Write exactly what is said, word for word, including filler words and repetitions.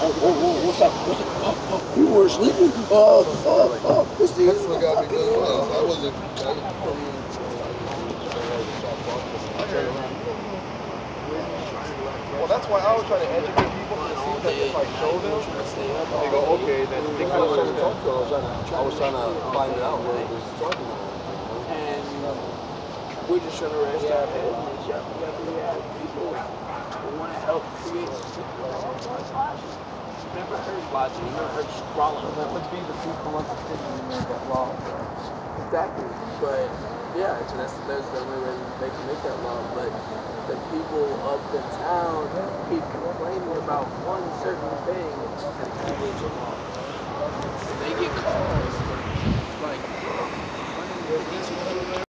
whoa, whoa, what's up? What's up? Oh, oh, you were sleeping? Oh, oh, oh, what's the That's what got me doing this. I wasn't. I, I mean, I turned around. Well, that's why I was trying to educate people because it seems like if I show them, they go, okay, then they kind of Trying to talk understand. to her. I was trying to. I was trying to find it out what it was talking about. And we're just trying to establish that we have people who want to help create logic. Never heard logic, never heard scrawling. That would be the people understanding the way that law works. Exactly. But yeah, so that's that's the only way they can make that law. But the people up in town keep complaining about one certain thing and it creates a law. And they get calls like, my name is Benicio.